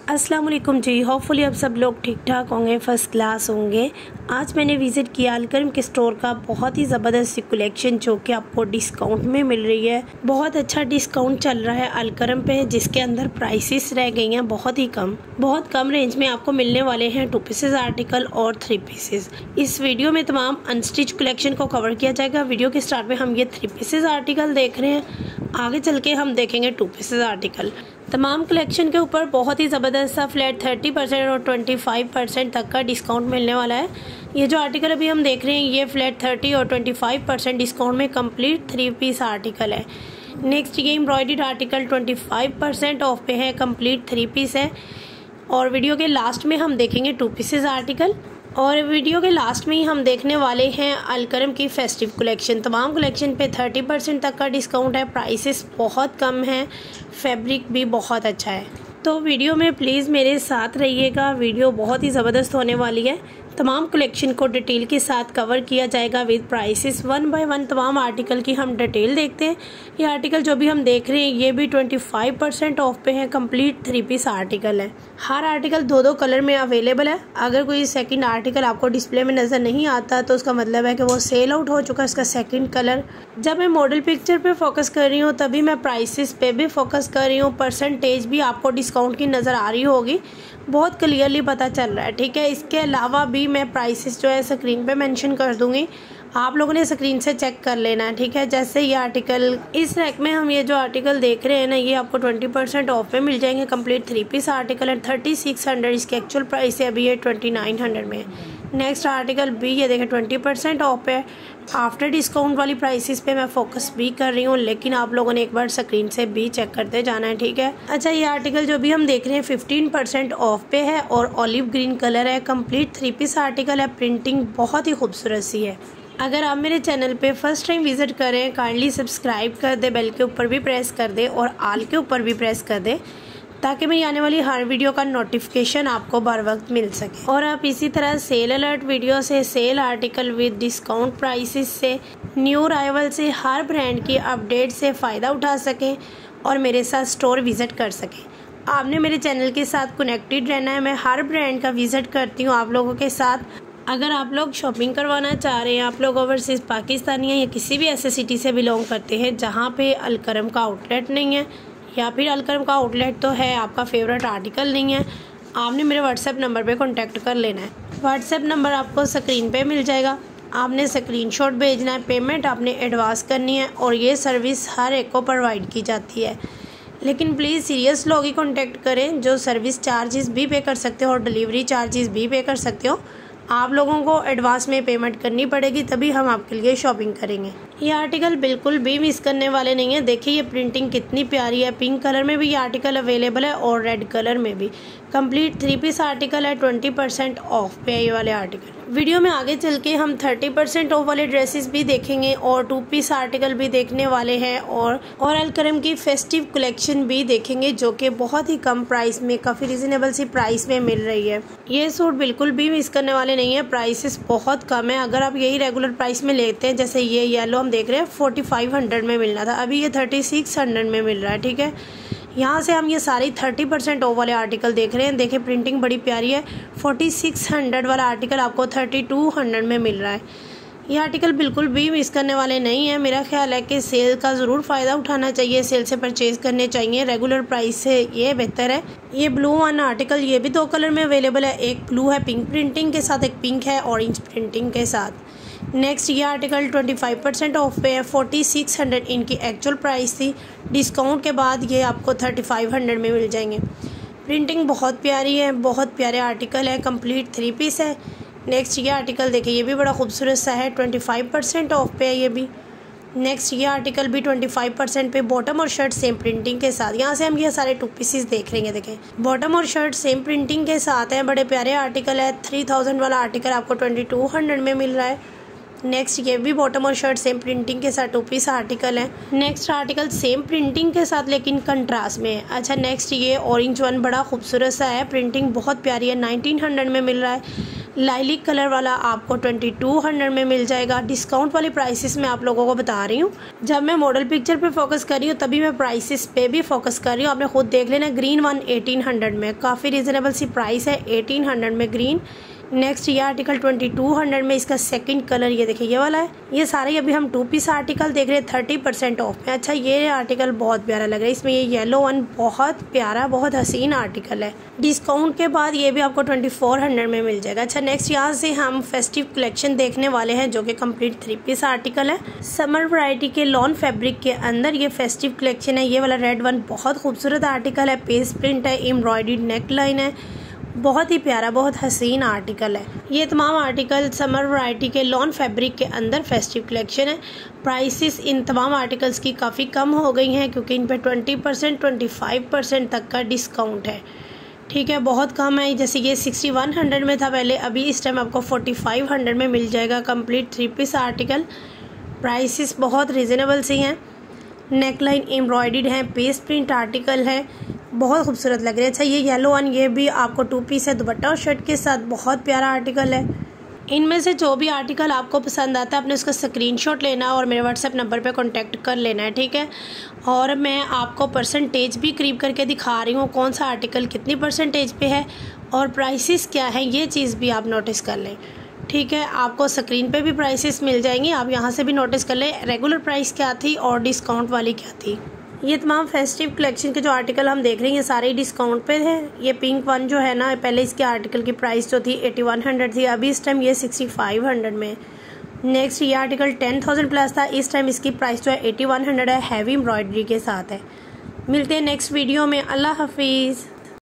अस्सलाम वालेकुम जी। होपफुली अब सब लोग ठीक ठाक होंगे, फर्स्ट क्लास होंगे। आज मैंने विज़िट किया अलकरम के स्टोर का बहुत ही ज़बरदस्त कलेक्शन जो कि आपको डिस्काउंट में मिल रही है। बहुत अच्छा डिस्काउंट चल रहा है अलकरम पे, जिसके अंदर प्राइसेस रह गई हैं बहुत कम रेंज में आपको मिलने वाले हैं 2 पीसेज आर्टिकल और 3 पीसेज। इस वीडियो में तमाम अनस्टिच कलेक्शन को कवर किया जाएगा। वीडियो के स्टार्ट में हम ये 3 पीसेज आर्टिकल देख रहे हैं, आगे चल के हम देखेंगे 2 पीसेज आर्टिकल। तमाम कलेक्शन के ऊपर बहुत ही ज़बरदस्त सा फ्लैट 30% और 25% तक का डिस्काउंट मिलने वाला है। ये जो आर्टिकल अभी हम देख रहे हैं ये फ्लैट 30 और 25% डिस्काउंट में कंप्लीट 3 पीस आर्टिकल है। नेक्स्ट ये एम्ब्रॉयडर्ड आर्टिकल 25% ऑफ पे है, कंप्लीट 3 पीस है। और वीडियो के लास्ट में हम देखेंगे 2 पीसेज आर्टिकल। और वीडियो के लास्ट में ही हम देखने वाले हैं अलकरम की फेस्टिव कलेक्शन। तमाम कलेक्शन पे 30% तक का डिस्काउंट है। प्राइसेस बहुत कम हैं, फैब्रिक भी बहुत अच्छा है। तो वीडियो में प्लीज़ मेरे साथ रहिएगा, वीडियो बहुत ही ज़बरदस्त होने वाली है। तमाम कलेक्शन को डिटेल के साथ कवर किया जाएगा विद प्राइसेस। 1 बाय 1 तमाम आर्टिकल की हम डिटेल देखते हैं। ये आर्टिकल जो भी हम देख रहे हैं ये भी 25% ऑफ पे है, कंप्लीट 3 पीस आर्टिकल है। हर आर्टिकल 2 कलर में अवेलेबल है। अगर कोई सेकंड आर्टिकल आपको डिस्प्ले में नज़र नहीं आता तो उसका मतलब है कि वो सेल आउट हो चुका है इसका सेकंड कलर। जब मैं मॉडल पिक्चर पे फोकस कर रही हूँ तभी मैं प्राइसेस पे भी फोकस कर रही हूँ। परसेंटेज भी आपको डिस्काउंट की नज़र आ रही होगी, बहुत क्लियरली पता चल रहा है, ठीक है। इसके अलावा भी मैं प्राइसेस जो है स्क्रीन पे मेंशन कर दूंगी, आप लोगों ने स्क्रीन से चेक कर लेना है, ठीक है। जैसे ये आर्टिकल, इस रैक में हम ये जो आर्टिकल देख रहे हैं ना, ये आपको 20% ऑफ में मिल जाएंगे। कंप्लीट 3 पीस आर्टिकल है। 3600 इसकी एक्चुअल प्राइस है, अभी ये 2900 में है। नेक्स्ट आर्टिकल भी ये देखें 20% ऑफ है। आफ्टर डिस्काउंट वाली प्राइसेस पे मैं फोकस भी कर रही हूँ, लेकिन आप लोगों ने एक बार स्क्रीन से भी चेक करते जाना है, ठीक है। अच्छा, ये आर्टिकल जो भी हम देख रहे हैं 15% ऑफ पे है और ऑलिव ग्रीन कलर है। कंप्लीट 3 पीस आर्टिकल है। प्रिंटिंग बहुत ही खूबसूरत सी है। अगर आप मेरे चैनल पे फर्स्ट टाइम विजिट करें, काइंडली सब्सक्राइब कर दे, बेल के ऊपर भी प्रेस कर दे और आल के ऊपर भी प्रेस कर दे, ताकि मेरी आने वाली हर वीडियो का नोटिफिकेशन आपको बर वक्त मिल सके। और आप इसी तरह सेल अलर्ट वीडियो से, sale article with discount prices से, न्यू अराइवल से, हर ब्रांड की अपडेट से फ़ायदा उठा सकें और मेरे साथ स्टोर विज़िट कर सकें। आपने मेरे चैनल के साथ कनेक्टेड रहना है। मैं हर ब्रांड का विज़िट करती हूँ आप लोगों के साथ। अगर आप लोग शॉपिंग करवाना चाह रहे हैं, आप लोग ओवरसीज़ पाकिस्तानी हैं या किसी भी ऐसे सिटी से बिलोंग करते हैं जहाँ पे अलकरम का आउटलेट नहीं है, या फिर अलकरम का आउटलेट तो है, आपका फेवरेट आर्टिकल नहीं है, आपने मेरे व्हाट्सएप नंबर पे कांटेक्ट कर लेना है। व्हाट्सएप नंबर आपको स्क्रीन पे मिल जाएगा। आपने स्क्रीनशॉट भेजना है, पेमेंट आपने एडवांस करनी है और ये सर्विस हर एक को प्रोवाइड की जाती है। लेकिन प्लीज़ सीरियस लोग ही कांटेक्ट करें जो सर्विस चार्जेस भी पे कर सकते हो और डिलीवरी चार्जेस भी पे कर सकते हो। आप लोगों को एडवांस में पेमेंट करनी पड़ेगी, तभी हम आपके लिए शॉपिंग करेंगे। ये आर्टिकल बिल्कुल भी मिस करने वाले नहीं है। देखिए ये प्रिंटिंग कितनी प्यारी है। पिंक कलर में भी ये आर्टिकल अवेलेबल है और रेड कलर में भी। कंप्लीट 3 पीस आर्टिकल है। 20% ऑफ पे है ये वाले आर्टिकल। वीडियो में आगे चल के हम 30% ऑफ वाले ड्रेसेस भी देखेंगे और 2 पीस आर्टिकल भी देखने वाले हैं और अलकरम की फेस्टिव कलेक्शन भी देखेंगे जो कि बहुत ही कम प्राइस में, काफ़ी रिजनेबल सी प्राइस में मिल रही है। ये सूट बिल्कुल भी मिस करने वाले नहीं है। प्राइसेस बहुत कम है। अगर आप यही रेगुलर प्राइस में लेते हैं, जैसे ये येलो हम देख रहे हैं 4500 में मिलना था, अभी ये 3600 में मिल रहा है, ठीक है। यहाँ से हम ये सारी 30% ऑफ वाले आर्टिकल देख रहे हैं। देखिए प्रिंटिंग बड़ी प्यारी है। 4600 वाला आर्टिकल आपको 3200 में मिल रहा है। ये आर्टिकल बिल्कुल भी मिस करने वाले नहीं है। मेरा ख्याल है कि सेल का ज़रूर फ़ायदा उठाना चाहिए, सेल से परचेज़ करने चाहिए। रेगुलर प्राइस से ये बेहतर है। ये ब्लू वन आर्टिकल ये भी 2 कलर में अवेलेबल है। एक ब्लू है पिंक प्रिंटिंग के साथ, एक पिंक है ऑरेंज प्रिंटिंग के साथ। नेक्स्ट ये आर्टिकल 25% ऑफ पे है। 4600 इनकी एक्चुअल प्राइस थी, डिस्काउंट के बाद ये आपको 3500 में मिल जाएंगे। प्रिंटिंग बहुत प्यारी है, बहुत प्यारे आर्टिकल है। कंप्लीट 3 पीस है। नेक्स्ट ये आर्टिकल देखिए, ये भी बड़ा खूबसूरत सा है। 25% ऑफ पे है ये भी। नेक्स्ट ये आर्टिकल भी 25% पे। बॉटम और शर्ट सेम प्रिंटिंग के साथ। यहाँ से हम ये सारे 2 पीसेस देख लेंगे। देखें बॉटम और शर्ट सेम प्रिंटिंग के साथ है, बड़े प्यारे आर्टिकल है। 3000 वाला आर्टिकल आपको 2200 में मिल रहा है। नेक्स्ट ये भी बॉटम और शर्ट सेम प्रिंटिंग के साथ 2 पीस आर्टिकल है। नेक्स्ट आर्टिकल सेम प्रिंटिंग के साथ लेकिन कंट्रास्ट में है। अच्छा, नेक्स्ट ये ऑरेंज वन बड़ा खूबसूरत सा है, प्रिंटिंग बहुत प्यारी है। 1900 में मिल रहा है। लाइलिक कलर वाला आपको 2200 में मिल जाएगा। डिस्काउंट वाली प्राइसेस मैं आप लोगों को बता रही हूँ। जब मैं मॉडल पिक्चर पे फोकस कर रही हूँ तभी मैं प्राइसेस पे भी फोकस कर रही हूँ। आपने खुद देख लेना। ग्रीन वन 1800 में, काफ़ी रिजनेबल सी प्राइस है 1800 में ग्रीन। नेक्स्ट ये आर्टिकल 2200 में, इसका सेकंड कलर ये देखिए ये वाला है। ये सारे अभी हम 2 पीस आर्टिकल देख रहे हैं 30% ऑफ में। अच्छा ये आर्टिकल बहुत प्यारा लग रहा है, इसमें ये येलो वन बहुत प्यारा बहुत हसीन आर्टिकल है। डिस्काउंट के बाद ये भी आपको 2400 में मिल जाएगा। अच्छा नेक्स्ट यहाँ से हम फेस्टिव कलेक्शन देखने वाले हैं जो कि कंप्लीट 3 पीस आर्टिकल है। समर वैरायटी के लॉन फैब्रिक के अंदर ये फेस्टिव कलेक्शन है। ये वाला रेड वन बहुत खूबसूरत आर्टिकल है, पेस्ट प्रिंट है, एम्ब्रॉयडर्ड नेक लाइन है, बहुत ही प्यारा बहुत हसीन आर्टिकल है। ये तमाम आर्टिकल समर वैरायटी के लॉन फैब्रिक के अंदर फेस्टिव कलेक्शन है। प्राइसेस इन तमाम आर्टिकल्स की काफ़ी कम हो गई हैं क्योंकि इन पे 20% 25% तक का डिस्काउंट है। ठीक है, बहुत कम है। जैसे ये 6100 में था पहले, अभी इस टाइम आपको 4500 में मिल जाएगा कंप्लीट 3 पीस आर्टिकल। प्राइसेस बहुत रिजनेबल सी हैं। नेक लाइन एम्ब्रॉयडर्ड है, पेस्ट प्रिंट आर्टिकल है, बहुत खूबसूरत लग रहे हैं। अच्छा ये येलो वन, ये भी आपको 2 पीस है, दुपट्टा और शर्ट के साथ, बहुत प्यारा आर्टिकल है। इनमें से जो भी आर्टिकल आपको पसंद आता है आपने उसका स्क्रीनशॉट लेना और मेरे व्हाट्सएप नंबर पे कांटेक्ट कर लेना है, ठीक है। और मैं आपको परसेंटेज भी करीब करके दिखा रही हूँ, कौन सा आर्टिकल कितनी परसेंटेज पे है और प्राइसेस क्या है, ये चीज़ भी आप नोटिस कर लें, ठीक है। आपको स्क्रीन पे भी प्राइसेस मिल जाएंगी, आप यहाँ से भी नोटिस कर लें रेगुलर प्राइस क्या थी और डिस्काउंट वाली क्या थी। ये तमाम फेस्टिव कलेक्शन के जो आर्टिकल हम देख रहे हैं ये सारे डिस्काउंट पे हैं। ये पिंक वन जो है ना, पहले इसके आर्टिकल की प्राइस जो थी 8100 थी, अभी इस टाइम ये 6500 में। नेक्स्ट ये आर्टिकल 10,000 प्लस था, इस टाइम इसकी प्राइस जो है 8100 है, हैवी एम्ब्रॉयडरी के साथ है। मिलते हैं नेक्स्ट वीडियो में। अल्लाह हाफिज़।